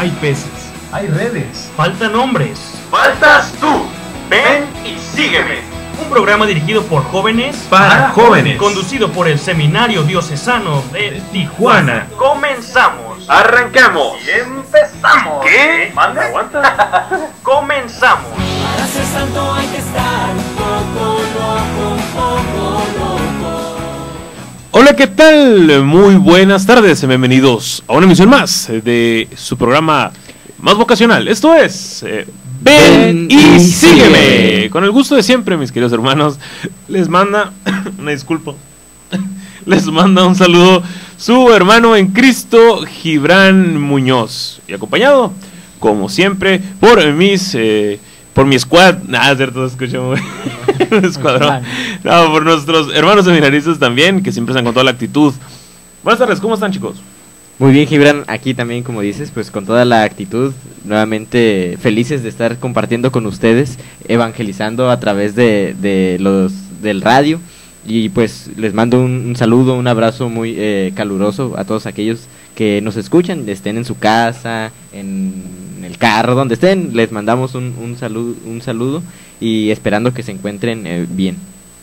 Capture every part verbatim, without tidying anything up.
Hay peces. Hay redes. Faltan hombres. ¡Faltas tú! ¡Ven y sígueme! Un programa dirigido por jóvenes Para jóvenes. Conducido por el Seminario Diocesano de Tijuana. ¡Comenzamos! ¡Arrancamos! ¡Y empezamos! ¿Qué? ¿Manda? ¿Aguanta? ¡Comenzamos! Para ser santo hay que estar un poco loco, un poco loco. Hola, ¿qué tal? Muy buenas tardes, bienvenidos a una emisión más de su programa más vocacional. Esto es eh, Ven y Sígueme. Con el gusto de siempre, mis queridos hermanos, les manda, una disculpa, les manda un saludo su hermano en Cristo, Gibran Muñoz, y acompañado, como siempre, por mis... Eh, por mi squad, nada, cierto, escucho un escuadrón. No, por nuestros hermanos seminaristas también, que siempre están con toda la actitud. Buenas tardes, ¿cómo están, chicos? Muy bien, Gibran, aquí también, como dices, pues con toda la actitud, nuevamente felices de estar compartiendo con ustedes, evangelizando a través de, de los del radio, y pues les mando un, un saludo, un abrazo muy eh, caluroso a todos aquellos que nos escuchan, estén en su casa, en el carro, donde estén, les mandamos un, un saludo, un saludo y esperando que se encuentren eh, bien.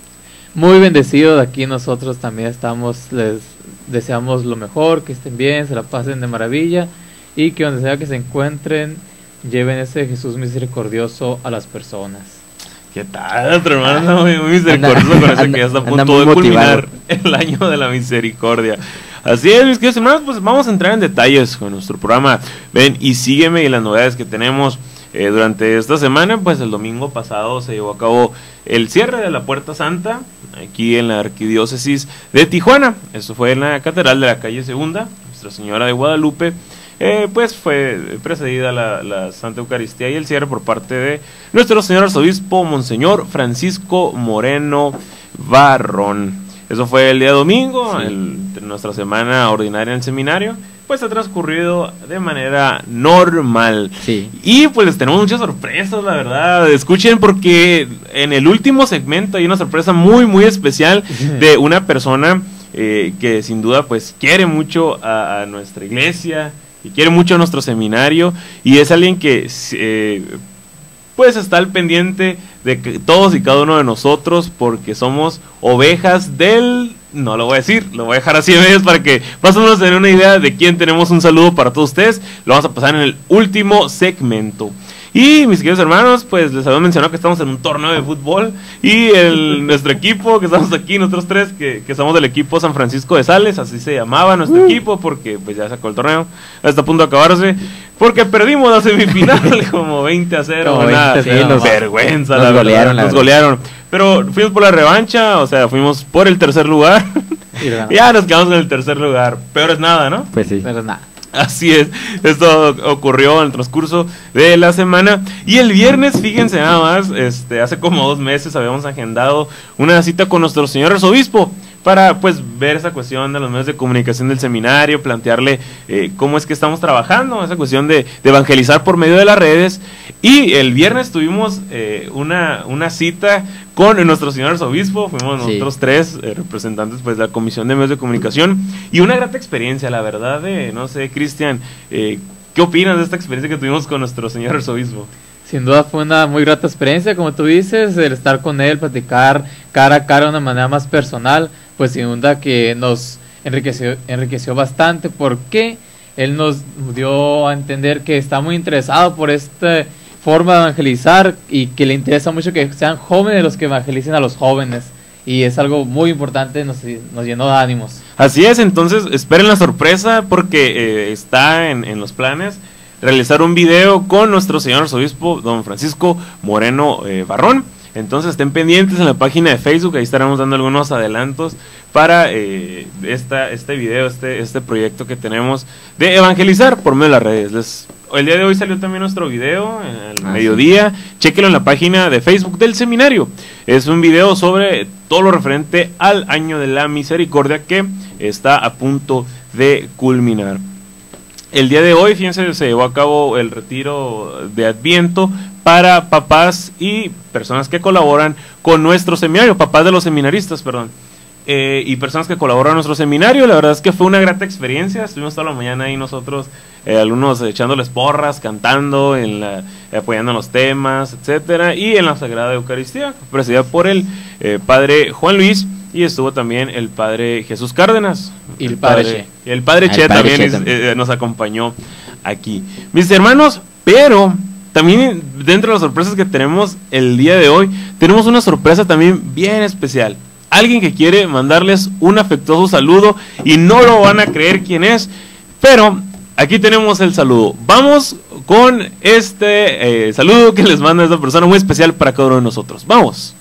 Muy bendecido de aquí, nosotros también estamos, les deseamos lo mejor, que estén bien, se la pasen de maravilla y que donde sea que se encuentren, lleven ese Jesús misericordioso a las personas. ¿Qué tal, otro hermano? Muy, muy misericordioso anda, con eso anda, que ya está a punto de culminar el año de la misericordia. Así es, mis queridos hermanos, pues vamos a entrar en detalles con nuestro programa Ven y Sígueme y las novedades que tenemos eh, durante esta semana. Pues el domingo pasado se llevó a cabo el cierre de la Puerta Santa aquí en la Arquidiócesis de Tijuana. Esto fue en la Catedral de la Calle Segunda, Nuestra Señora de Guadalupe. Eh, pues fue precedida la, la Santa Eucaristía y el cierre por parte de nuestro señor arzobispo Monseñor Francisco Moreno Varrón. Eso fue el día domingo, sí. el, nuestra semana ordinaria en el seminario, pues ha transcurrido de manera normal. Sí. Y pues les tenemos muchas sorpresas, la verdad. Escuchen, porque en el último segmento hay una sorpresa muy, muy especial de una persona eh, que sin duda pues quiere mucho a, a nuestra iglesia y quiere mucho a nuestro seminario, y es alguien que eh, pues está al pendiente de que todos y cada uno de nosotros, porque somos ovejas del... No lo voy a decir, lo voy a dejar así en medios para que más o menos tener una idea de quién tenemos. Un saludo para todos ustedes. Lo vamos a pasar en el último segmento. Y mis queridos hermanos, pues les había mencionado que estamos en un torneo de fútbol, y el, nuestro equipo, que estamos aquí, nosotros tres, que, que somos del equipo San Francisco de Sales, así se llamaba nuestro uh. equipo, porque pues ya sacó el torneo, está a punto de acabarse, porque perdimos la semifinal como veinte a cero, como una veinte, sí, nos, vergüenza, nos la golearon, verdad, la nos golearon, pero fuimos por la revancha, o sea, fuimos por el tercer lugar, y ya nos quedamos en el tercer lugar, peor es nada, ¿no? Pues sí. Pero es nada. Así es, esto ocurrió en el transcurso de la semana. Y el viernes, fíjense nada más, este, hace como dos meses habíamos agendado una cita con nuestro señor arzobispo para pues ver esa cuestión de los medios de comunicación del seminario, plantearle eh, cómo es que estamos trabajando, esa cuestión de, de evangelizar por medio de las redes. Y el viernes tuvimos eh, una, una cita con nuestro señor arzobispo, fuimos nosotros sí. tres eh, representantes pues de la Comisión de Medios de Comunicación, y una grata experiencia, la verdad, de, no sé, Cristian, eh, ¿qué opinas de esta experiencia que tuvimos con nuestro señor arzobispo? Sin duda fue una muy grata experiencia, como tú dices, el estar con él, platicar cara a cara de una manera más personal, pues sin duda que nos enriqueció, enriqueció bastante, porque él nos dio a entender que está muy interesado por esta forma de evangelizar y que le interesa mucho que sean jóvenes los que evangelicen a los jóvenes, y es algo muy importante, nos, nos llenó de ánimos. Así es, entonces esperen la sorpresa, porque eh, está en, en los planes realizar un video con nuestro señor arzobispo don Francisco Moreno eh, Varrón. Entonces estén pendientes en la página de Facebook, ahí estaremos dando algunos adelantos para eh, esta, este video, este, este proyecto que tenemos de evangelizar por medio de las redes. Les, el día de hoy salió también nuestro video, al ah, mediodía, sí. Chéquenlo en la página de Facebook del seminario. Es un video sobre todo lo referente al año de la misericordia que está a punto de culminar. El día de hoy, fíjense, se llevó a cabo el retiro de Adviento para papás y personas que colaboran con nuestro seminario, papás de los seminaristas, perdón. eh, y personas que colaboran en nuestro seminario. La verdad es que fue una grata experiencia. Estuvimos toda la mañana ahí nosotros, eh, alumnos echándoles porras, cantando, en la, eh, apoyando en los temas, etcétera, y en la Sagrada Eucaristía, presidida por el eh, padre Juan Luis, y estuvo también el padre Jesús Cárdenas. Y el padre Che. Y el padre Ah, el Che padre también, Che es- también. eh, nos acompañó aquí. Mis hermanos, pero también dentro de las sorpresas que tenemos el día de hoy, tenemos una sorpresa también bien especial. Alguien que quiere mandarles un afectuoso saludo y no lo van a creer quién es, pero aquí tenemos el saludo. Vamos con este eh, saludo que les manda esta persona muy especial para cada uno de nosotros. Vamos.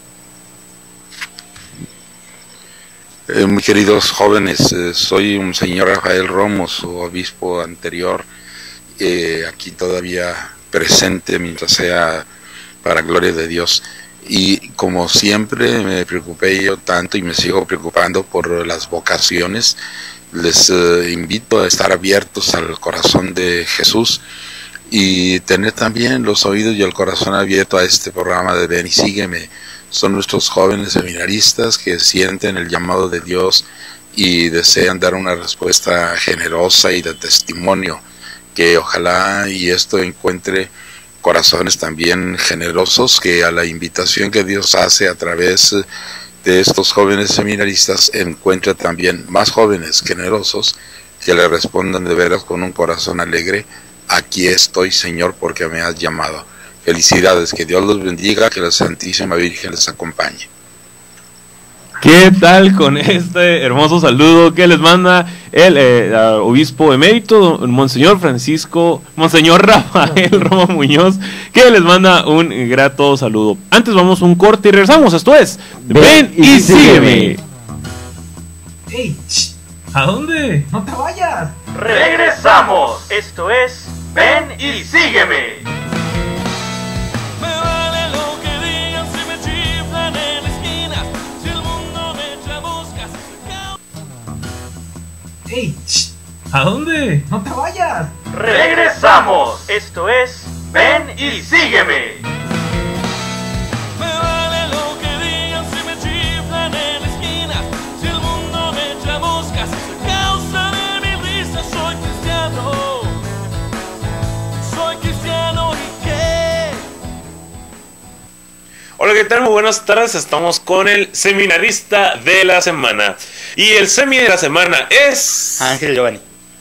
Eh, muy queridos jóvenes, eh, soy un señor Rafael Romo, su obispo anterior, eh, aquí todavía presente mientras sea para gloria de Dios. Y como siempre me preocupé yo tanto y me sigo preocupando por las vocaciones. Les eh, invito a estar abiertos al corazón de Jesús y tener también los oídos y el corazón abierto a este programa de Ven y Sígueme. Son nuestros jóvenes seminaristas que sienten el llamado de Dios y desean dar una respuesta generosa y de testimonio, que ojalá y esto encuentre corazones también generosos, que a la invitación que Dios hace a través de estos jóvenes seminaristas encuentre también más jóvenes generosos que le respondan de veras con un corazón alegre: aquí estoy, Señor, porque me has llamado. Felicidades, que Dios los bendiga, que la Santísima Virgen les acompañe. ¿Qué tal con este hermoso saludo que les manda el eh, obispo emérito, Monseñor Francisco, Monseñor Rafael Romo Muñoz, que les manda un grato saludo? Antes vamos a un corte y regresamos. Esto es Ven y Sígueme. ¡Ey! ch, ¿A dónde? ¡No te vayas! Regresamos. Esto es Ven y Sígueme. Me vale lo que digan si me chiflan en la esquina, si el mundo me echa moscas. ¡Ey! ch, ¿A dónde? ¡No te vayas! Regresamos. Esto es Ven y Sígueme. Me vale lo que digan si me chiflan en la esquina, si el mundo me echa moscas. Causa de mi risa, soy cristiano. Soy cristiano y qué. Hola, ¿qué tal? Muy buenas tardes. Estamos con el seminarista de la semana. Y el semi de la semana es... Ángel Giovanni.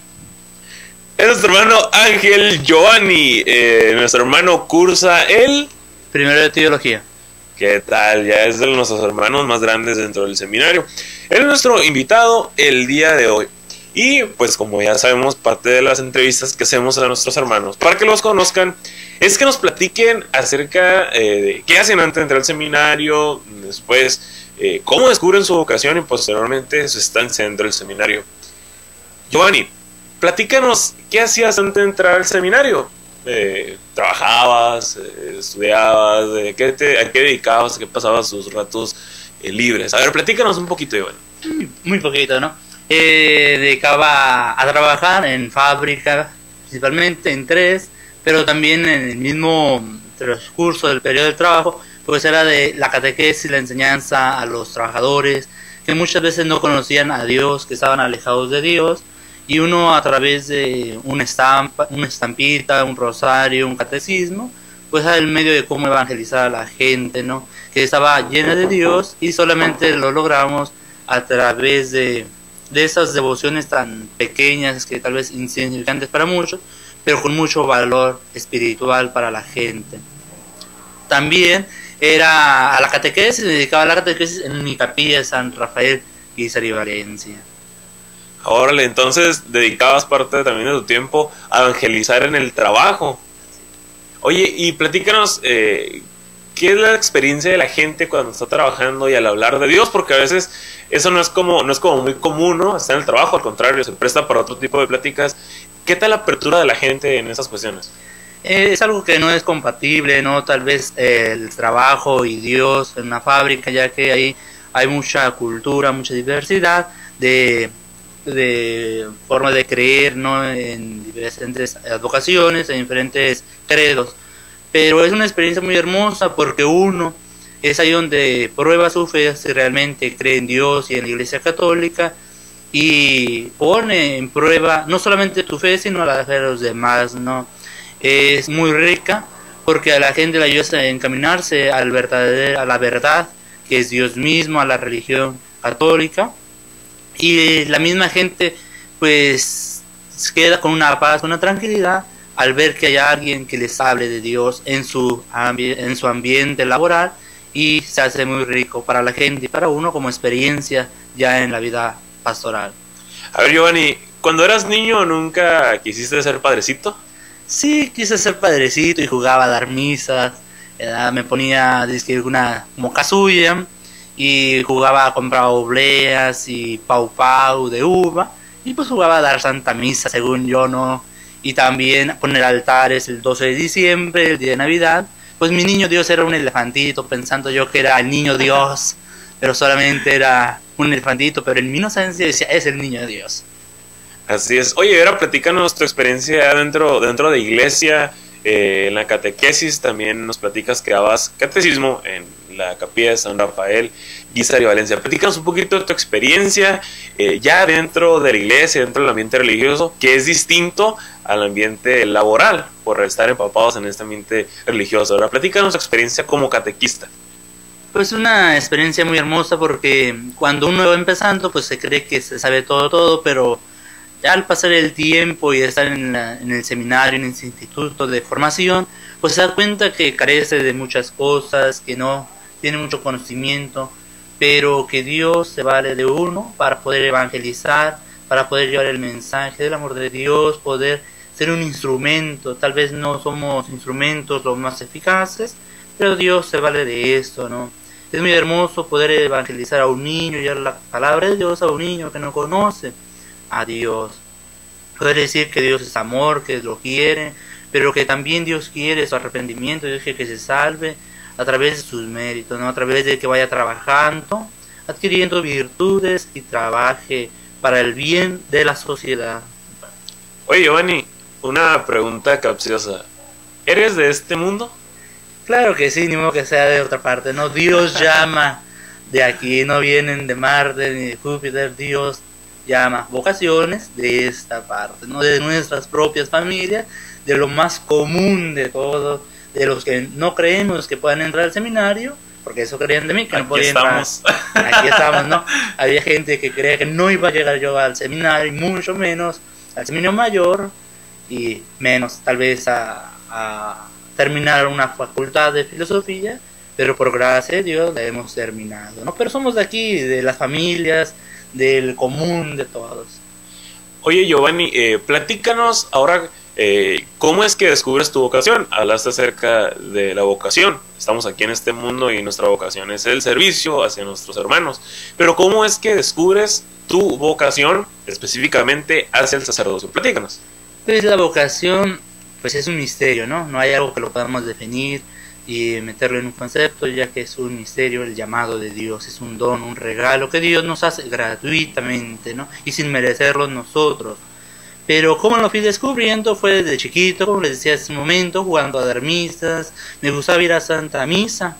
Es nuestro hermano Ángel Giovanni. Eh, nuestro hermano cursa el... Primero de teología. ¿Qué tal? Ya es de nuestros hermanos más grandes dentro del seminario. Él es nuestro invitado el día de hoy. Y pues como ya sabemos, parte de las entrevistas que hacemos a nuestros hermanos, para que los conozcan, es que nos platiquen acerca eh, de qué hacen antes de entrar al seminario, después eh, cómo descubren su vocación y posteriormente su estancia dentro del seminario. Giovanni, platícanos, ¿qué hacías antes de entrar al seminario? Eh, ¿Trabajabas? Eh, ¿Estudiabas? Eh, ¿qué te, ¿A qué dedicabas? ¿A qué pasabas tus ratos eh, libres? A ver, platícanos un poquito, Giovanni. Muy poquito, ¿no? Eh, dedicaba a trabajar en fábrica, principalmente en tres, pero también en el mismo transcurso del periodo de trabajo, pues era de la catequesis, la enseñanza a los trabajadores, que muchas veces no conocían a Dios, que estaban alejados de Dios, y uno a través de una estampa, una estampita, un rosario, un catecismo, pues era el medio de cómo evangelizar a la gente, ¿no? Que estaba llena de Dios y solamente lo logramos a través de, de esas devociones tan pequeñas, que tal vez insignificantes para muchos, pero con mucho valor espiritual para la gente. También era a la catequesis, me dedicaba a la catequesis en mi capilla de San Rafael y Valencia. Órale, entonces dedicabas parte también de tu tiempo a evangelizar en el trabajo. Oye, y platícanos, eh, ¿qué es la experiencia de la gente cuando está trabajando y al hablar de Dios? Porque a veces eso no es como, no es como muy común, ¿no? Está en el trabajo, al contrario, se presta para otro tipo de pláticas. ¿Qué tal la apertura de la gente en esas cuestiones? Eh, es algo que no es compatible, ¿no? Tal vez eh, el trabajo y Dios en una fábrica, ya que ahí hay mucha cultura, mucha diversidad de... de forma de creer, ¿no? En diferentes vocaciones, en diferentes credos, pero es una experiencia muy hermosa porque uno Es ahí donde prueba su fe si realmente cree en Dios y en la Iglesia Católica, y pone en prueba no solamente tu fe, sino la fe de los demás, ¿no? Es muy rica porque a la gente le ayuda a encaminarse al verdadero, a la verdad, que es Dios mismo, a la religión católica, y la misma gente pues queda con una paz, una tranquilidad al ver que hay alguien que les hable de Dios en su, ambi en su ambiente laboral, y se hace muy rico para la gente y para uno como experiencia ya en la vida pastoral. A ver, Giovanni, cuando eras niño, ¿nunca quisiste ser padrecito? Sí, quise ser padrecito y jugaba a dar misas, ¿verdad? Me ponía dizque, una como casulla y jugaba a comprar obleas y pau pau de uva, y pues jugaba a dar santa misa según yo, ¿no? Y también poner altares el doce de diciembre, el día de Navidad. Pues mi niño Dios era un elefantito, pensando yo que era el niño Dios, pero solamente era un elefantito, pero en mi inocencia decía, es el niño Dios. Así es. Oye, ahora platícanos tu experiencia dentro, dentro de iglesia, eh, en la catequesis. También nos platicas que dabas catecismo en la capilla de San Rafael, Guízar y Valencia. Platícanos un poquito de tu experiencia eh, ya dentro de la iglesia, dentro del ambiente religioso, que es distinto al ambiente laboral, por estar empapados en este ambiente religioso. Ahora, platícanos tu experiencia como catequista. Pues una experiencia muy hermosa, porque cuando uno va empezando, pues se cree que se sabe todo, todo, pero ya al pasar el tiempo y estar en, la, en el seminario, en ese instituto de formación, pues se da cuenta que carece de muchas cosas, que no tiene mucho conocimiento, pero que Dios se vale de uno para poder evangelizar, para poder llevar el mensaje del amor de Dios, poder ser un instrumento. Tal vez no somos instrumentos los más eficaces, pero Dios se vale de esto, ¿no? Es muy hermoso poder evangelizar a un niño, llevar la palabra de Dios a un niño que no conoce a Dios. Poder decir que Dios es amor, que lo quiere, pero que también Dios quiere su arrepentimiento, Dios quiere que se salve a través de sus méritos, ¿no? A través de que vaya trabajando, adquiriendo virtudes y trabaje para el bien de la sociedad. Oye, Giovanni, una pregunta capciosa. ¿Eres de este mundo? Claro que sí, ni modo que sea de otra parte, ¿no? Dios llama de aquí, no vienen de Marte ni de Júpiter. Dios llama vocaciones de esta parte, ¿no? De nuestras propias familias, de lo más común de todos, de los que no creemos que puedan entrar al seminario, porque eso creían de mí, que no podía entrar. Aquí estamos, ¿no? Había gente que creía que no iba a llegar yo al seminario, y mucho menos al seminario mayor, y menos tal vez a, a terminar una facultad de filosofía, pero por gracia de Dios la hemos terminado, ¿no? Pero somos de aquí, de las familias, del común de todos. Oye, Giovanni, eh, platícanos ahora eh, cómo es que descubres tu vocación. Hablaste acerca de la vocación. Estamos aquí en este mundo y nuestra vocación es el servicio hacia nuestros hermanos, pero ¿cómo es que descubres tu vocación específicamente hacia el sacerdocio? Platícanos. Pues la vocación, pues es un misterio, ¿no? No hay algo que lo podamos definir y meterlo en un concepto, ya que es un misterio. El llamado de Dios es un don, un regalo que Dios nos hace gratuitamente, ¿no? Y sin merecerlo nosotros. Pero como lo fui descubriendo fue desde chiquito, como les decía hace un momento, jugando a dar misas. Me gustaba ir a Santa Misa,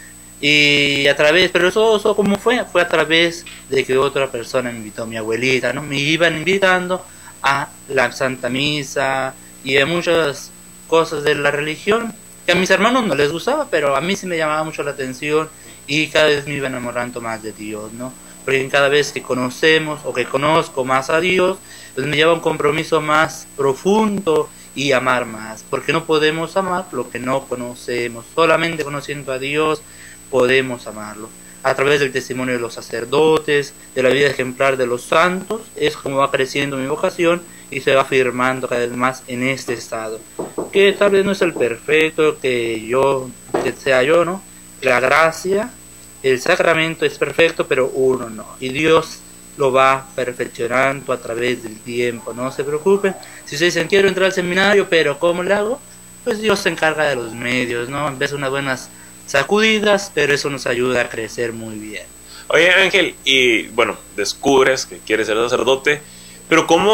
y a través, pero eso, eso ¿cómo fue? Fue a través de que otra persona me invitó, mi abuelita, ¿no? Me iban invitando a la Santa Misa y a muchas cosas de la religión que a mis hermanos no les gustaba, pero a mí sí me llamaba mucho la atención, y cada vez me iba enamorando más de Dios, ¿no? Porque cada vez que conocemos o que conozco más a Dios, pues me lleva a un compromiso más profundo y amar más, porque no podemos amar lo que no conocemos. Solamente conociendo a Dios podemos amarlo. A través del testimonio de los sacerdotes, de la vida ejemplar de los santos, es como va creciendo mi vocación y se va afirmando cada vez más en este estado, que tal vez no es el perfecto que yo, que sea yo, ¿no? La gracia, el sacramento es perfecto, pero uno no, y Dios lo va perfeccionando a través del tiempo. No se preocupen si ustedes dicen quiero entrar al seminario, pero ¿cómo le hago? Pues Dios se encarga de los medios, ¿no? En vez de unas buenas sacudidas, pero eso nos ayuda a crecer muy bien. Oye, Ángel, y bueno, descubres que quieres ser sacerdote, pero ¿cómo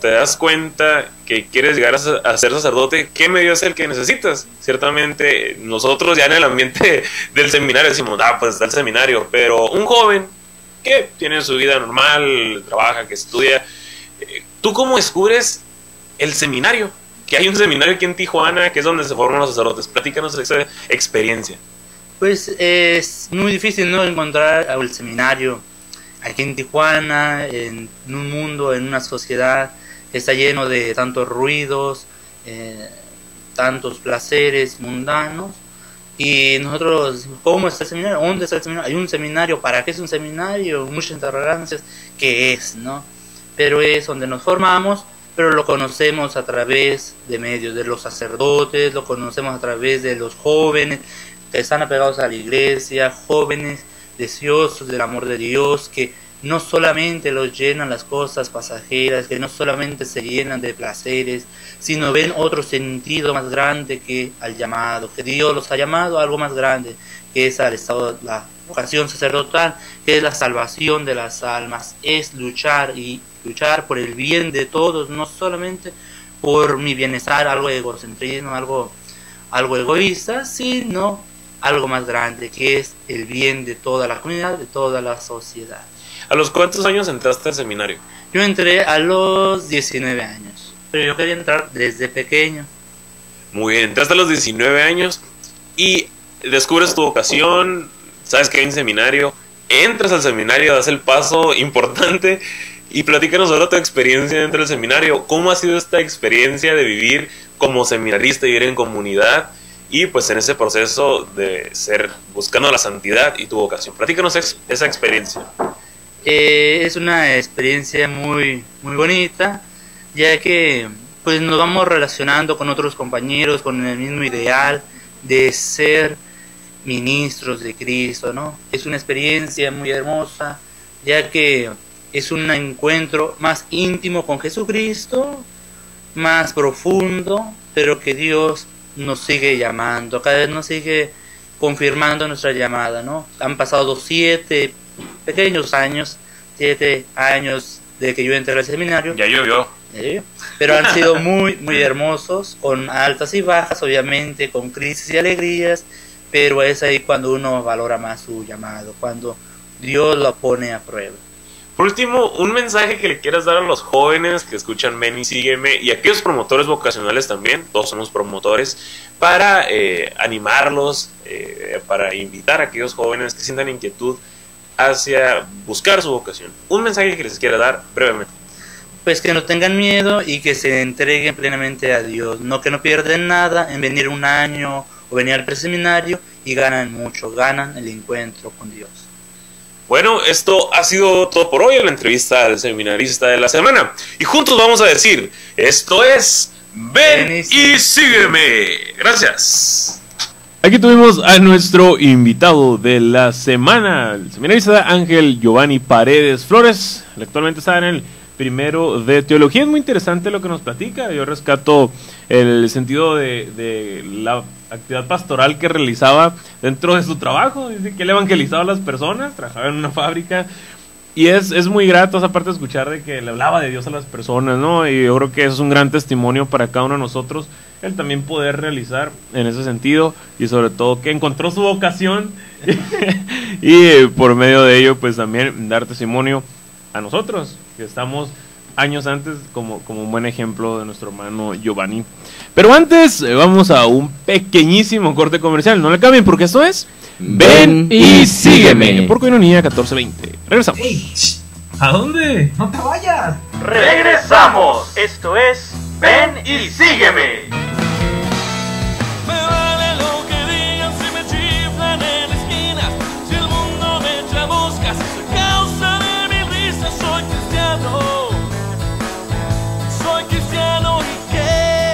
te das cuenta que quieres llegar a, a ser sacerdote, ¿qué medio es el que necesitas? Ciertamente nosotros ya en el ambiente del seminario decimos, ah, pues está el seminario, pero un joven que tiene su vida normal, trabaja, que estudia, ¿tú cómo descubres el seminario? Que hay un seminario aquí en Tijuana, que es donde se forman los sacerdotes. Platícanos esa experiencia. Pues es muy difícil, ¿no?, encontrar el seminario aquí en Tijuana, en un mundo, en una sociedad que está lleno de tantos ruidos, eh, tantos placeres mundanos. Y nosotros, ¿cómo está el seminario? ¿Dónde está el seminario? ¿Hay un seminario? ¿Para qué es un seminario? Muchas interrogancias. ¿Qué es, no? Pero es donde nos formamos, pero lo conocemos a través de medios de los sacerdotes, lo conocemos a través de los jóvenes que están apegados a la iglesia, jóvenes deseosos del amor de Dios, que no solamente los llenan las cosas pasajeras, que no solamente se llenan de placeres, sino ven otro sentido más grande que al llamado, que Dios los ha llamado a algo más grande, que es al estado, la vocación sacerdotal, que es la salvación de las almas, es luchar y luchar por el bien de todos, no solamente por mi bienestar, algo de egocentrismo, algo, algo egoísta, sino algo más grande, que es el bien de toda la comunidad, de toda la sociedad. ¿A los cuántos años entraste al seminario? Yo entré a los diecinueve años, pero yo quería entrar desde pequeño. Muy bien, entraste a los diecinueve años y descubres tu vocación, sabes que hay un seminario, entras al seminario, das el paso importante y platícanos ahora tu experiencia dentro del seminario. ¿Cómo ha sido esta experiencia de vivir como seminarista, vivir en comunidad y pues en ese proceso de ser buscando la santidad y tu vocación? Platícanos ex, esa experiencia. Eh, es una experiencia muy, muy bonita, ya que pues nos vamos relacionando con otros compañeros con el mismo ideal de ser ministros de Cristo, ¿no? Es una experiencia muy hermosa, ya que es un encuentro más íntimo con Jesucristo, más profundo, pero que Dios nos sigue llamando, cada vez nos sigue confirmando nuestra llamada, ¿no? Han pasado siete pequeños años, siete años de que yo entré al seminario. Ya llovió. Pero han sido muy, muy hermosos, con altas y bajas, obviamente, con crisis y alegrías, pero es ahí cuando uno valora más su llamado, cuando Dios lo pone a prueba. Por último, un mensaje que le quieras dar a los jóvenes que escuchan Ven y Sígueme y a aquellos promotores vocacionales también, todos somos promotores, para eh, animarlos, eh, para invitar a aquellos jóvenes que sientan inquietud hacia buscar su vocación. Un mensaje que les quiera dar brevemente. Pues que no tengan miedo y que se entreguen plenamente a Dios, no que no pierden nada en venir un año o venir al preseminario y ganan mucho, ganan el encuentro con Dios. Bueno, esto ha sido todo por hoy en la entrevista al seminarista de la semana. Y juntos vamos a decir, esto es Ven y Sígueme. Gracias. Aquí tuvimos a nuestro invitado de la semana, el seminarista Ángel Giovanni Paredes Flores. Actualmente está en el primero de teología. Es muy interesante lo que nos platica. Yo rescato el sentido de, de la actividad pastoral que realizaba dentro de su trabajo. Dice que él evangelizaba a las personas, trabajaba en una fábrica y es, es muy grato esa parte de escuchar de que le hablaba de Dios a las personas, ¿no? Y yo creo que eso es un gran testimonio para cada uno de nosotros, el también poder realizar en ese sentido y sobre todo que encontró su vocación y eh, por medio de ello pues también dar testimonio a nosotros que estamos años antes como, como un buen ejemplo de nuestro hermano Giovanni. Pero antes eh, vamos a un pequeñísimo corte comercial, no le cambien porque esto es Ven y Sígueme por Coinonía catorce veinte. Regresamos. Hey, ¿a dónde? No te vayas. Regresamos. Esto es Ven y Sígueme. Me vale lo que digan si me chiflan en la esquina, si el mundo me echa moscas, soy causa de mi risa, soy cristiano. Soy cristiano y qué.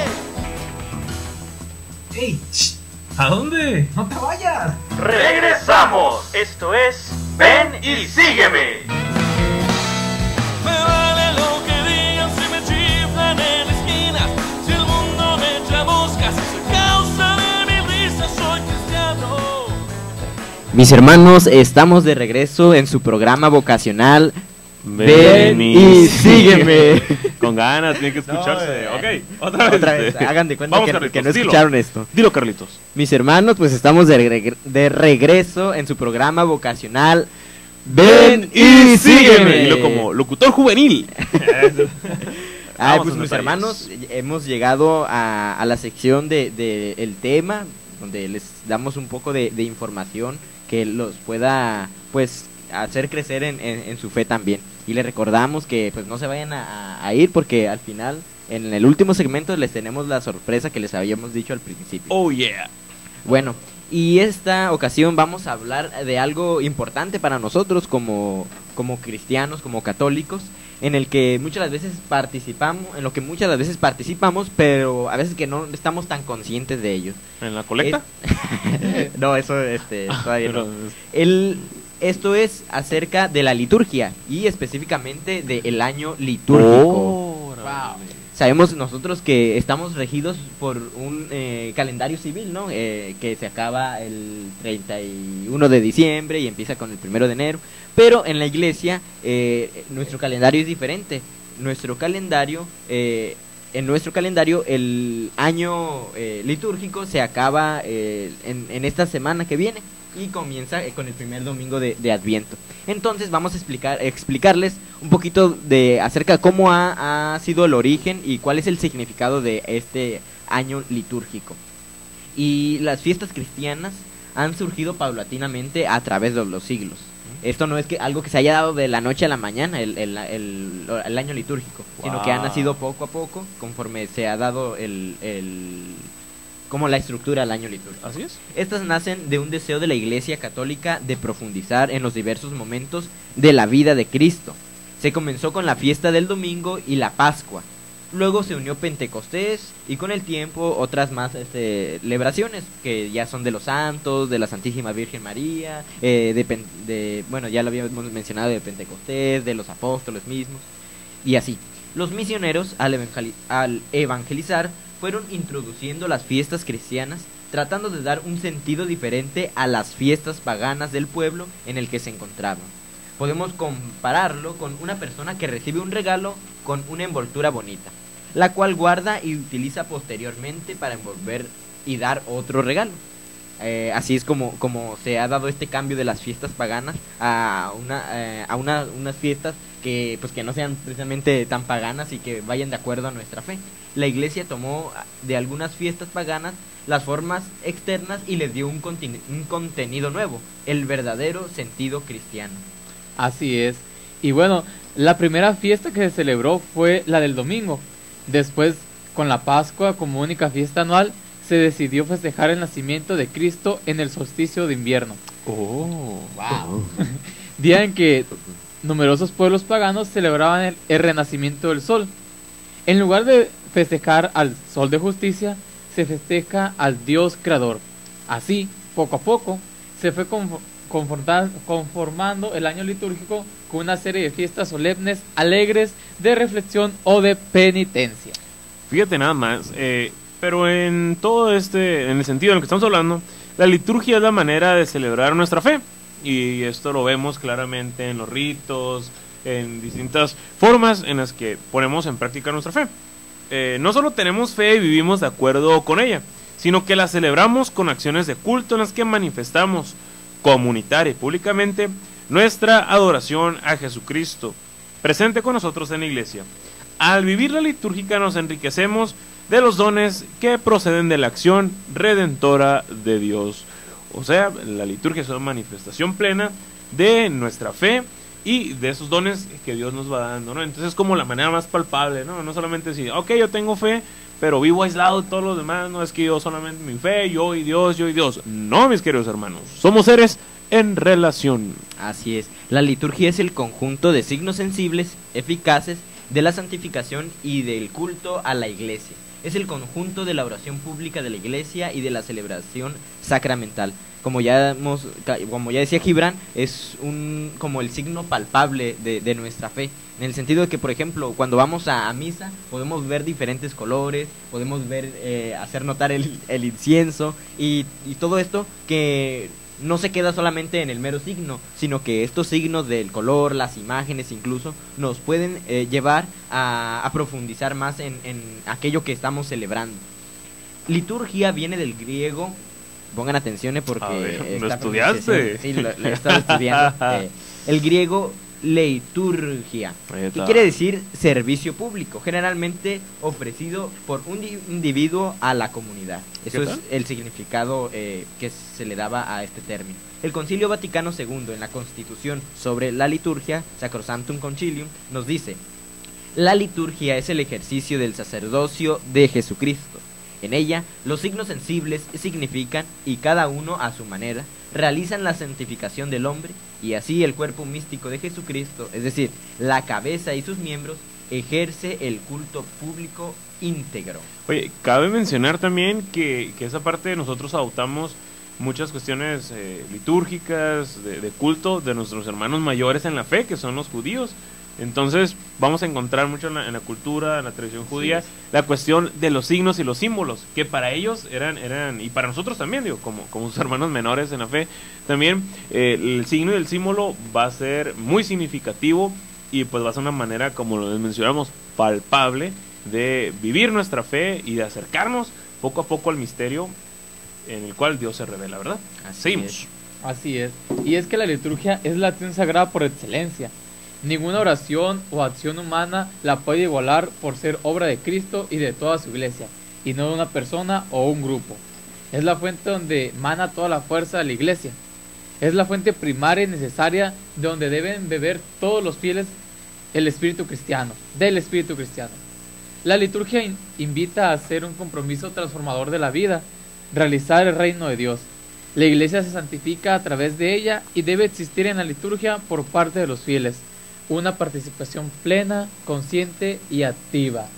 Hey, ¿a dónde? No te vayas. Regresamos. Esto es Ven y Sígueme. Me vale lo que digan si me chiflan en la esquina, si el mundo me echa moscas, soy causa de mi risa, soy cristiano. Mis hermanos, estamos de regreso en su programa vocacional Ven y sígueme. Con ganas, tiene que escucharse. No, eh, ok, otra vez. Otra vez, hagan de cuenta Vamos, que, Carlitos, que no dilo. escucharon esto. Dilo, Carlitos. Mis hermanos, pues estamos de, regre- de regreso en su programa vocacional Ven y sígueme. Dilo como locutor juvenil. Ay, Vamos pues a mis detalles. hermanos, hemos llegado a, a la sección de, de el tema, donde les damos un poco de, de información que los pueda, pues, hacer crecer en, en, en su fe también. Y les recordamos que, pues, no se vayan a, a ir, porque al final, en el último segmento, les tenemos la sorpresa que les habíamos dicho al principio. Oh, yeah. Bueno, y esta ocasión vamos a hablar de algo importante para nosotros como, como cristianos, como católicos, en el que muchas las veces participamos, en lo que muchas las veces participamos, pero a veces que no estamos tan conscientes de ello. ¿En la colecta? Es- no, eso este, todavía Pero no. es- El, esto es acerca de la liturgia y específicamente del año litúrgico. Órale. Sabemos nosotros que estamos regidos por un eh, calendario civil, ¿no? Eh, que se acaba el treinta y uno de diciembre y empieza con el primero de enero. Pero en la iglesia eh, nuestro calendario es diferente. Nuestro calendario, eh, en nuestro calendario el año eh, litúrgico se acaba eh, en, en esta semana que viene y comienza eh, con el primer domingo de, de Adviento. Entonces vamos a explicar, explicarles un poquito de acerca de cómo ha, ha sido el origen y cuál es el significado de este año litúrgico. Y las fiestas cristianas han surgido paulatinamente a través de los siglos. Esto no es que algo que se haya dado de la noche a la mañana, el, el, el, el año litúrgico, wow. Sino que ha nacido poco a poco conforme se ha dado el, el como la estructura del año litúrgico. Así es. Estas nacen de un deseo de la Iglesia Católica de profundizar en los diversos momentos de la vida de Cristo. Se comenzó con la fiesta del domingo y la Pascua. Luego se unió Pentecostés y con el tiempo otras más este, celebraciones que ya son de los santos, de la Santísima Virgen María, eh, de, pen, de, bueno, ya lo habíamos mencionado, de Pentecostés, de los apóstoles mismos y así. Los misioneros al, evangeli al evangelizar fueron introduciendo las fiestas cristianas, tratando de dar un sentido diferente a las fiestas paganas del pueblo en el que se encontraban. Podemos compararlo con una persona que recibe un regalo con una envoltura bonita, la cual guarda y utiliza posteriormente para envolver y dar otro regalo. Eh, así es como, como se ha dado este cambio de las fiestas paganas a una eh, a una, unas fiestas que pues que no sean precisamente tan paganas y que vayan de acuerdo a nuestra fe. La Iglesia tomó de algunas fiestas paganas las formas externas y les dio un, un contenido nuevo, el verdadero sentido cristiano. Así es. Y bueno, la primera fiesta que se celebró fue la del domingo. Después, con la Pascua como única fiesta anual, se decidió festejar el nacimiento de Cristo en el solsticio de invierno. Oh, wow. Día en que numerosos pueblos paganos celebraban el, el renacimiento del sol. En lugar de festejar al sol de justicia, se festeja al Dios creador. Así, poco a poco, se fue conformando el año litúrgico con una serie de fiestas solemnes, alegres, de reflexión o de penitencia. Fíjate nada más, eh, pero en todo este, en el sentido en el que estamos hablando, la liturgia es la manera de celebrar nuestra fe. Y esto lo vemos claramente en los ritos, en distintas formas en las que ponemos en práctica nuestra fe. Eh, no solo tenemos fe y vivimos de acuerdo con ella, sino que la celebramos con acciones de culto en las que manifestamos comunitaria y públicamente nuestra adoración a Jesucristo, presente con nosotros en la iglesia. Al vivir la litúrgica nos enriquecemos de los dones que proceden de la acción redentora de Dios. O sea, la liturgia es una manifestación plena de nuestra fe y de esos dones que Dios nos va dando, ¿no? Entonces es como la manera más palpable, ¿no? No solamente decir, ok, yo tengo fe, pero vivo aislado de todos los demás, no es que yo solamente mi fe, yo y Dios, yo y Dios. No, mis queridos hermanos, somos seres en relación. Así es, la liturgia es el conjunto de signos sensibles, eficaces, de la santificación y del culto a la iglesia. Es el conjunto de la oración pública de la iglesia y de la celebración sacramental. Como ya hemos, como ya decía Gibran, es un como el signo palpable de, de nuestra fe. En el sentido de que, por ejemplo, cuando vamos a, a misa, podemos ver diferentes colores, podemos ver, eh, hacer notar el, el incienso y, y todo esto que no se queda solamente en el mero signo, sino que estos signos del color, las imágenes incluso, nos pueden eh, llevar a, a profundizar más en, en aquello que estamos celebrando. Liturgia viene del griego, pongan atención eh, porque... A ver, eh, ¿lo esta estudiaste? pronunciación- Sí, lo, lo he estado estudiando. eh, el griego leiturgia, Ahí que está. quiere decir servicio público, generalmente ofrecido por un di- individuo a la comunidad. Eso ¿Qué es tal? el significado eh, que se le daba a este término. El Concilio Vaticano segundo, en la Constitución sobre la liturgia, Sacrosanctum Concilium, nos dice: la liturgia es el ejercicio del sacerdocio de Jesucristo. En ella, los signos sensibles significan, y cada uno a su manera, realizan la santificación del hombre, y así el cuerpo místico de Jesucristo, es decir, la cabeza y sus miembros, ejerce el culto público íntegro. Oye, cabe mencionar también que, que esa parte nosotros adoptamos muchas cuestiones eh, litúrgicas, de, de culto de nuestros hermanos mayores en la fe, que son los judíos. Entonces vamos a encontrar mucho en la, en la cultura, en la tradición judía, es. la cuestión de los signos y los símbolos, que para ellos eran, eran y para nosotros también, digo, como, como sus hermanos menores en la fe, también eh, el signo y el símbolo va a ser muy significativo y pues va a ser una manera, como lo mencionamos, palpable de vivir nuestra fe y de acercarnos poco a poco al misterio en el cual Dios se revela, ¿verdad? Así Seguimos. es. Así es. Y es que la liturgia es la acción sagrada por excelencia. Ninguna oración o acción humana la puede igualar por ser obra de Cristo y de toda su iglesia, y no de una persona o un grupo. Es la fuente donde mana toda la fuerza de la iglesia. Es la fuente primaria y necesaria de donde deben beber todos los fieles el espíritu cristiano, del espíritu cristiano. La liturgia in- invita a hacer un compromiso transformador de la vida, realizar el reino de Dios. La iglesia se santifica a través de ella y debe existir en la liturgia por parte de los fieles una participación plena, consciente y activa.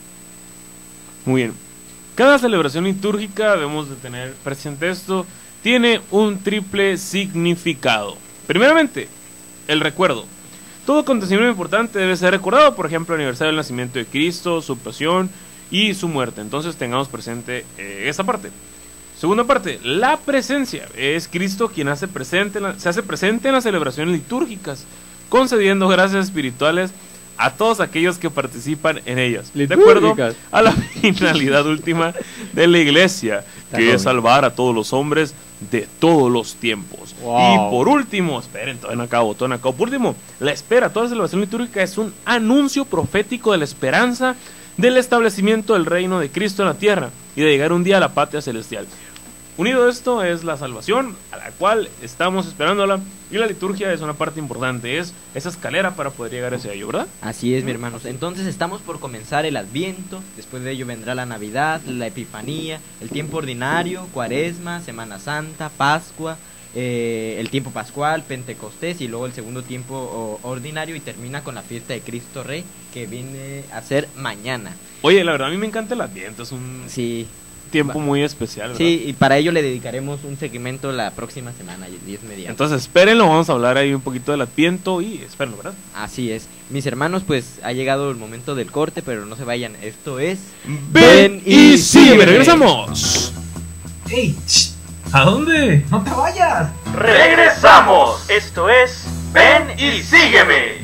Muy bien. Cada celebración litúrgica, debemos de tener presente esto, tiene un triple significado. Primeramente, el recuerdo. Todo acontecimiento importante debe ser recordado, por ejemplo, el aniversario del nacimiento de Cristo, su pasión y su muerte. Entonces tengamos presente eh, esa parte. Segunda parte, la presencia. Es Cristo quien hace presente en la- se hace presente en las celebraciones litúrgicas, concediendo gracias espirituales a todos aquellos que participan en ellas, de acuerdo Litúrgicas. a la finalidad última de la iglesia, que es salvar a todos los hombres de todos los tiempos. Wow. Y por último, esperen, todavía no acabo, todavía no acabo. Por último, la espera. Toda celebración litúrgica es un anuncio profético de la esperanza del establecimiento del reino de Cristo en la tierra y de llegar un día a la patria celestial. Unido a esto es la salvación, a la cual estamos esperándola, y la liturgia es una parte importante, es esa escalera para poder llegar hacia ello, ¿verdad? Así es, mi hermanos. Entonces estamos por comenzar el Adviento, después de ello vendrá la Navidad, la Epifanía, el tiempo ordinario, Cuaresma, Semana Santa, Pascua, eh, el tiempo pascual, Pentecostés, y luego el segundo tiempo o, ordinario, y termina con la fiesta de Cristo Rey, que viene a ser mañana. Oye, la verdad a mí me encanta el Adviento, es un Sí. tiempo muy especial, ¿verdad? Sí, y para ello le dedicaremos un segmento la próxima semana, diez mediante. Entonces espérenlo, vamos a hablar ahí un poquito del Adviento y espérenlo, ¿verdad? Así es. Mis hermanos, pues ha llegado el momento del corte, pero no se vayan. Esto es... Ven y sígueme, regresamos. ¡Ey! ch, ¿A dónde? ¡No te vayas! Regresamos. Esto es Ven y sígueme.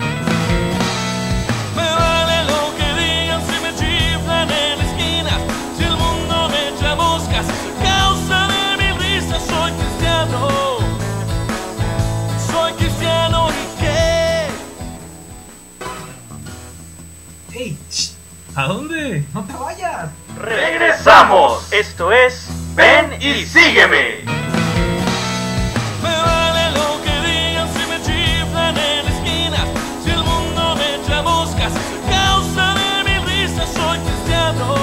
Me vale lo que digan si me chiflan en la esquina, si el mundo me echa moscas, a causa de mi risa soy cristiano. Soy cristiano y qué. ¡Ey! ch, ¿A dónde? ¡No te vayas! Regresamos. Esto es Ven y sígueme. Me vale lo que digan si me chiflan en la esquina, si el mundo me echa moscas, a causa de mi risa soy cristiano.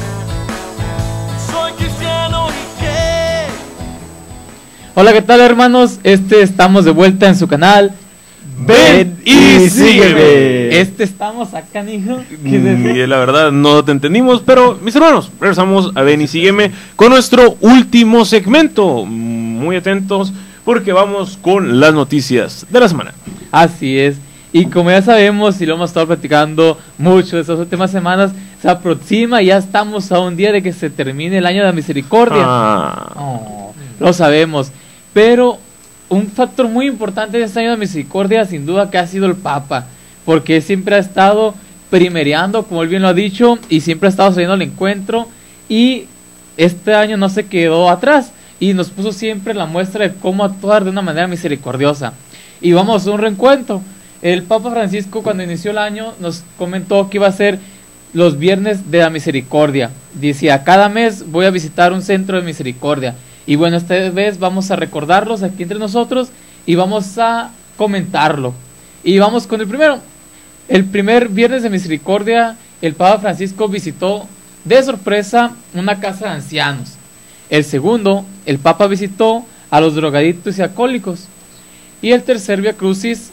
Soy cristiano y qué. Hola, ¿qué tal, hermanos? Este estamos de vuelta en su canal. Ven y sígueme. Este estamos acá, hijo. Y la verdad no te entendimos, pero mis hermanos, regresamos a Ven y sígueme con nuestro último segmento. Muy atentos porque vamos con las noticias de la semana. Así es. Y como ya sabemos y lo hemos estado platicando mucho estas últimas semanas, se aproxima y ya estamos a un día de que se termine el año de la misericordia. Ah. Oh, lo sabemos. pero un factor muy importante de este año de misericordia sin duda que ha sido el Papa, porque siempre ha estado primereando, como él bien lo ha dicho, y siempre ha estado saliendo al encuentro, y este año no se quedó atrás y nos puso siempre la muestra de cómo actuar de una manera misericordiosa. Y vamos a un reencuentro. El Papa Francisco, cuando inició el año, nos comentó que iba a ser los viernes de la misericordia. Decía, cada mes voy a visitar un centro de misericordia. Y bueno, esta vez vamos a recordarlos aquí entre nosotros y vamos a comentarlo. Y vamos con el primero. El primer viernes de misericordia, el Papa Francisco visitó de sorpresa una casa de ancianos. El segundo, el Papa visitó a los drogadictos y alcohólicos. Y el tercer Via Crucis,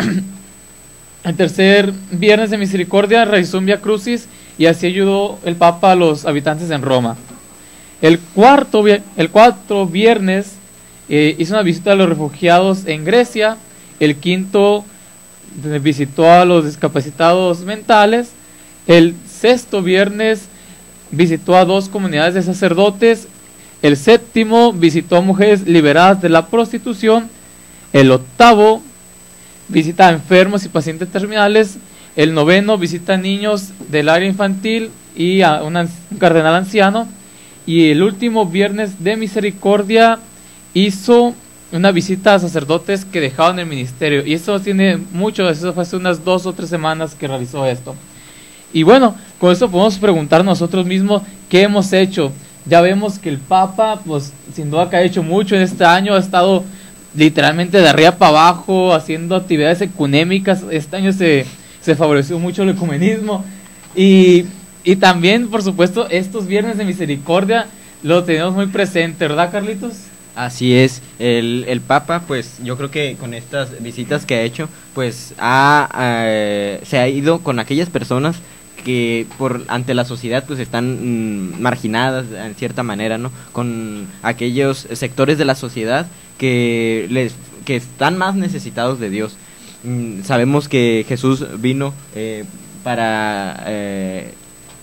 el tercer viernes de misericordia, realizó un Via Crucis y así ayudó el Papa a los habitantes en Roma. El cuarto, el cuarto viernes eh, hizo una visita a los refugiados en Grecia. El quinto visitó a los discapacitados mentales. El sexto viernes visitó a dos comunidades de sacerdotes. El séptimo visitó a mujeres liberadas de la prostitución. El octavo visita a enfermos y pacientes terminales. El noveno visita a niños del área infantil y a un cardenal anciano. Y el último viernes de misericordia hizo una visita a sacerdotes que dejaban el ministerio. Y eso tiene mucho, eso fue hace unas dos o tres semanas que realizó esto. Y bueno, con esto podemos preguntar nosotros mismos qué hemos hecho. Ya vemos que el Papa, pues sin duda que ha hecho mucho en este año, ha estado literalmente de arriba para abajo haciendo actividades ecuménicas. Este año se, se favoreció mucho el ecumenismo. Y, y también, por supuesto, estos viernes de misericordia lo tenemos muy presente, ¿verdad, Carlitos? Así es, el, el Papa, pues yo creo que con estas visitas que ha hecho, pues ha, eh, se ha ido con aquellas personas que por ante la sociedad pues están mmm, marginadas en cierta manera, ¿no? Con aquellos sectores de la sociedad que les que están más necesitados de Dios. Mm, sabemos que Jesús vino eh, para eh,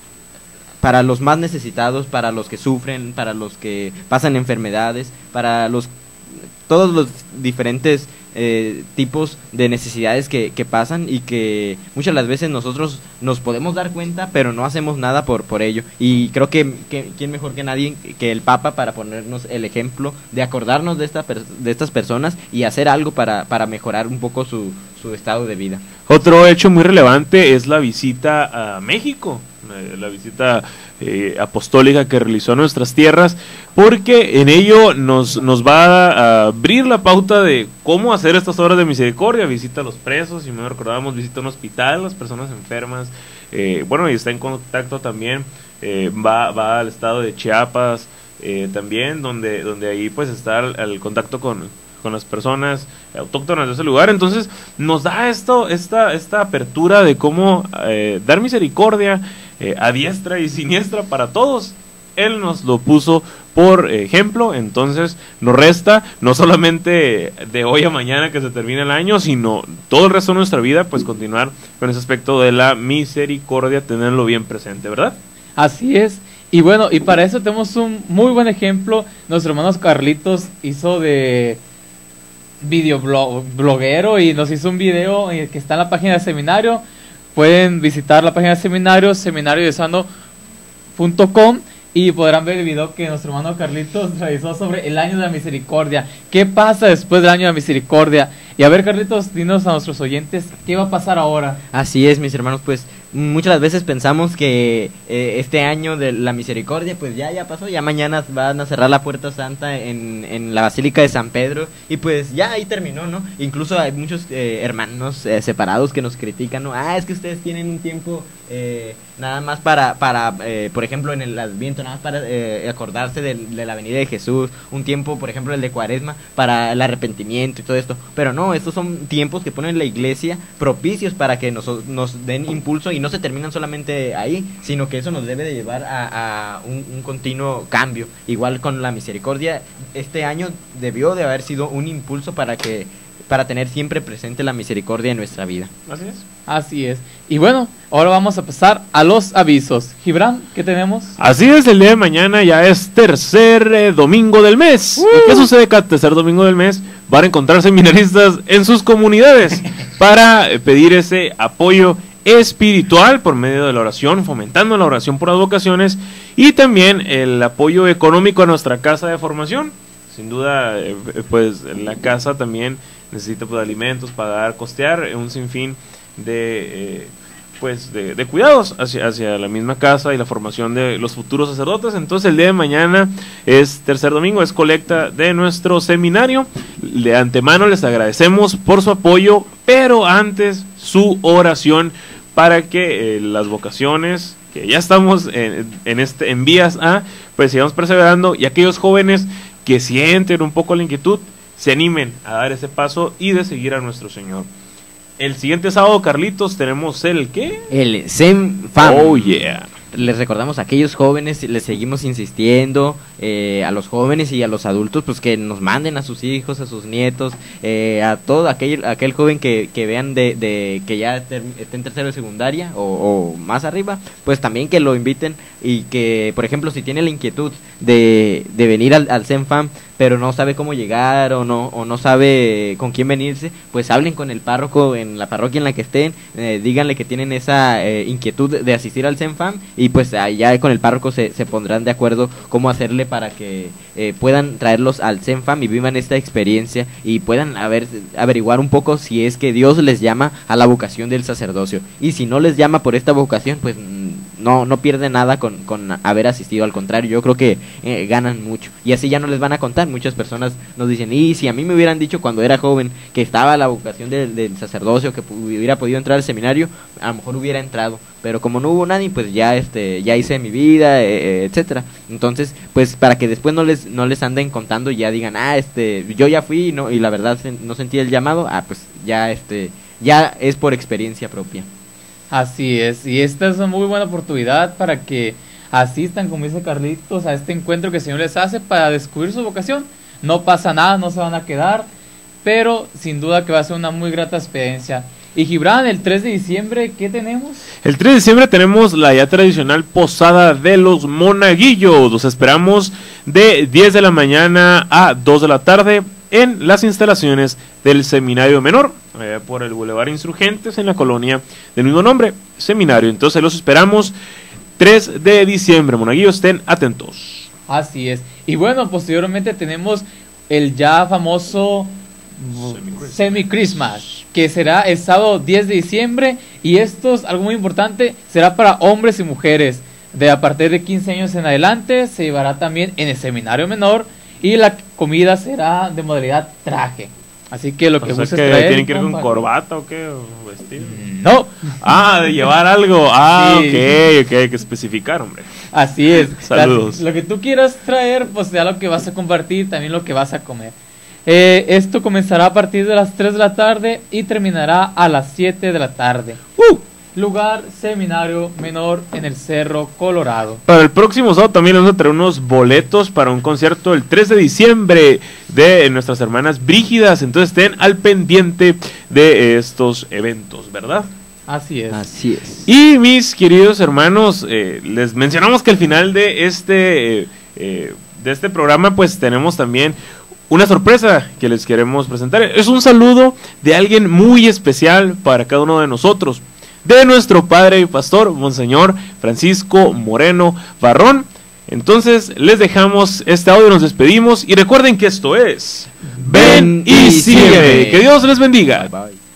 para los más necesitados, para los que sufren, para los que pasan enfermedades, para los todos los diferentes eh, tipos de necesidades que, que pasan y que muchas las veces nosotros nos podemos dar cuenta, pero no hacemos nada por, por ello. Y creo que, que quién mejor que nadie que el Papa para ponernos el ejemplo de acordarnos de, esta, de estas personas y hacer algo para, para mejorar un poco su, su estado de vida. Otro hecho muy relevante es la visita a México, la visita eh, apostólica que realizó a nuestras tierras, porque en ello nos, nos va a abrir la pauta de cómo hacer estas obras de misericordia. Visita a los presos, si me recordábamos, visita a un hospital, las personas enfermas, eh, bueno, y está en contacto también, eh, va, va al estado de Chiapas, eh, también, donde, donde ahí pues está el, el contacto con... con las personas autóctonas de ese lugar. Entonces nos da esto esta esta apertura de cómo eh, dar misericordia eh, a diestra y siniestra para todos. Él nos lo puso por ejemplo, entonces nos resta no solamente de hoy a mañana que se termine el año, sino todo el resto de nuestra vida, pues continuar con ese aspecto de la misericordia, tenerlo bien presente, ¿verdad? Así es. Y bueno, y para eso tenemos un muy buen ejemplo. Nuestro hermano Carlitos hizo de videobloguero y nos hizo un video que está en la página del seminario. Pueden visitar la página del seminario, seminario de sano punto com, y podrán ver el video que nuestro hermano Carlitos realizó sobre el año de la misericordia. ¿Qué pasa después del año de la misericordia? Y a ver, Carlitos, dinos a nuestros oyentes, ¿qué va a pasar ahora? Así es, mis hermanos, pues muchas veces pensamos que eh, este año de la misericordia pues ya ya pasó, ya mañana van a cerrar la Puerta Santa en, en la Basílica de San Pedro y pues ya ahí terminó, ¿no? Incluso hay muchos eh, hermanos eh, separados que nos critican, ¿no? Ah, es que ustedes tienen un tiempo eh, nada más para, para eh, por ejemplo, en el Adviento, nada más para eh, acordarse de, de la venida de Jesús, un tiempo, por ejemplo, el de Cuaresma, para el arrepentimiento y todo esto, pero no, estos son tiempos que ponen la Iglesia propicios para que nos, nos den impulso y no se terminan solamente ahí, sino que eso nos debe de llevar a, a un, un continuo cambio. Igual con la misericordia, este año debió de haber sido un impulso para que para tener siempre presente la misericordia en nuestra vida. Así es. Así es. Y bueno, ahora vamos a pasar a los avisos. Gibran, ¿qué tenemos? Así es, el día de mañana ya es tercer eh, domingo del mes. Uh. ¿Y qué sucede cada tercer domingo del mes? Van a encontrar seminaristas en sus comunidades para eh, pedir ese apoyo espiritual por medio de la oración, fomentando la oración por las vocaciones y también el apoyo económico a nuestra casa de formación. Sin duda, eh, pues la casa también necesita pues, alimentos, pagar, costear un sinfín de, eh, pues, de, de cuidados hacia, hacia la misma casa y la formación de los futuros sacerdotes. Entonces el día de mañana es tercer domingo, es colecta de nuestro seminario. De antemano les agradecemos por su apoyo, pero antes su oración para que eh, las vocaciones, que ya estamos en, en, este, en vías a, pues sigamos perseverando, y aquellos jóvenes que sienten un poco la inquietud, se animen a dar ese paso y de seguir a nuestro Señor. El siguiente sábado, Carlitos, tenemos el ¿qué? El SEMFAM. Oh, yeah. Les recordamos a aquellos jóvenes, les seguimos insistiendo, eh, a los jóvenes y a los adultos, pues que nos manden a sus hijos, a sus nietos, eh, a todo aquel aquel joven que, que vean de, de que ya ter, esté en tercero de secundaria o, o más arriba, pues también que lo inviten, y que, por ejemplo, si tiene la inquietud de, de venir al, al SEMFAM, pero no sabe cómo llegar o no o no sabe con quién venirse, pues hablen con el párroco en la parroquia en la que estén, eh, díganle que tienen esa eh, inquietud de asistir al SEMFAM, y pues allá con el párroco se, se pondrán de acuerdo cómo hacerle para que eh, puedan traerlos al SEMFAM y vivan esta experiencia y puedan haber, averiguar un poco si es que Dios les llama a la vocación del sacerdocio, y si no les llama por esta vocación, pues no no pierden nada con, con haber asistido. Al contrario, yo creo que eh, ganan mucho, y así ya no les van a contar. Muchas personas nos dicen, y si a mí me hubieran dicho cuando era joven que estaba la vocación del, del sacerdocio, que hubiera podido entrar al seminario, a lo mejor hubiera entrado, pero como no hubo nadie, pues ya este ya hice mi vida, eh, etcétera. Entonces, pues para que después no les no les anden contando y ya digan, ah, este yo ya fui y no y la verdad no sentí el llamado, ah, pues ya este ya es por experiencia propia. Así es, y esta es una muy buena oportunidad para que asistan, como dice Carlitos, a este encuentro que el Señor les hace para descubrir su vocación. No pasa nada, no se van a quedar, pero sin duda que va a ser una muy grata experiencia. Y Gibran, el tres de diciembre, ¿qué tenemos? El tres de diciembre tenemos la ya tradicional Posada de los Monaguillos. Los esperamos de diez de la mañana a dos de la tarde en las instalaciones del Seminario Menor, eh, por el Boulevard Insurgentes, en la colonia del mismo nombre, Seminario. Entonces los esperamos tres de diciembre, monaguillos, estén atentos. Así es. Y bueno, posteriormente tenemos el ya famoso Semi-Christmas, que será el sábado diez de diciembre, y esto es algo muy importante, será para hombres y mujeres. De a partir de quince años en adelante se llevará también en el Seminario Menor, y la comida será de modalidad traje. Así que lo que gusta es traer, ¿tienen que ir con corbata o qué? ¿O vestido? No. Ah, de llevar algo. Ah, sí. ok, ok, hay que especificar, hombre. Así es. Saludos. La, lo que tú quieras traer, pues ya lo que vas a compartir, también lo que vas a comer. Eh, esto comenzará a partir de las tres de la tarde y terminará a las siete de la tarde. Uh. Lugar Seminario Menor en el Cerro Colorado. Para el próximo sábado también vamos a traer unos boletos para un concierto el tres de diciembre de nuestras hermanas Brígidas. Entonces estén al pendiente de estos eventos, ¿verdad? Así es. Así es. Y mis queridos hermanos, eh, les mencionamos que al final de este, eh, eh, de este programa pues tenemos también una sorpresa que les queremos presentar. Es un saludo de alguien muy especial para cada uno de nosotros, de nuestro padre y pastor, Monseñor Francisco Moreno Barrón. Entonces les dejamos este audio, nos despedimos y recuerden que esto es Ven y Sígueme. Que Dios les bendiga. Bye, bye.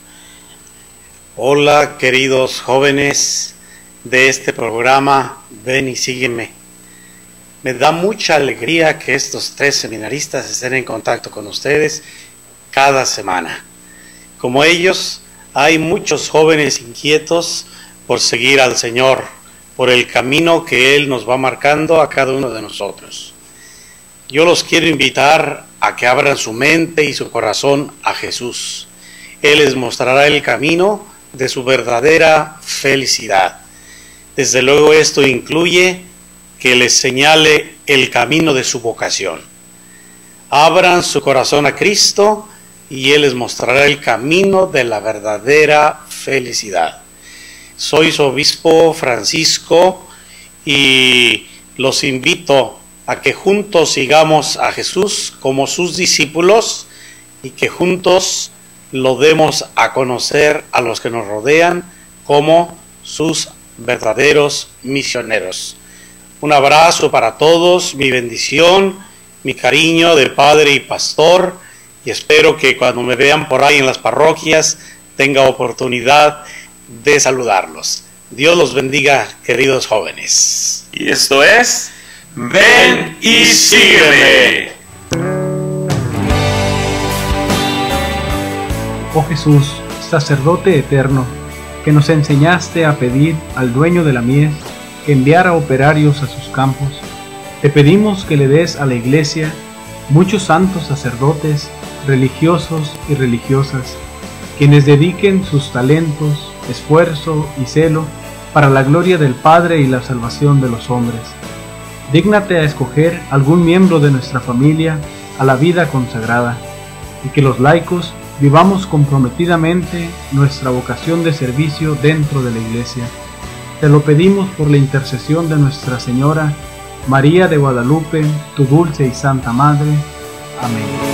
Hola queridos jóvenes de este programa Ven y Sígueme. Me da mucha alegría que estos tres seminaristas estén en contacto con ustedes cada semana. Como ellos, hay muchos jóvenes inquietos por seguir al Señor, por el camino que Él nos va marcando a cada uno de nosotros. Yo los quiero invitar a que abran su mente y su corazón a Jesús. Él les mostrará el camino de su verdadera felicidad. Desde luego esto incluye que les señale el camino de su vocación. Abran su corazón a Cristo y Él les mostrará el camino de la verdadera felicidad. Soy su obispo Francisco y los invito a que juntos sigamos a Jesús como sus discípulos y que juntos lo demos a conocer a los que nos rodean como sus verdaderos misioneros. Un abrazo para todos, mi bendición, mi cariño de padre y pastor, y espero que cuando me vean por ahí en las parroquias tenga oportunidad de saludarlos. Dios los bendiga, queridos jóvenes. Y esto es Ven y Sígueme. Oh Jesús, sacerdote eterno, que nos enseñaste a pedir al dueño de la mies que enviara operarios a sus campos, te pedimos que le des a la Iglesia muchos santos sacerdotes, religiosos y religiosas, quienes dediquen sus talentos, esfuerzo y celo para la gloria del Padre y la salvación de los hombres. Dígnate a escoger algún miembro de nuestra familia a la vida consagrada, y que los laicos vivamos comprometidamente nuestra vocación de servicio dentro de la Iglesia. Te lo pedimos por la intercesión de Nuestra Señora, María de Guadalupe, tu dulce y santa Madre. Amén.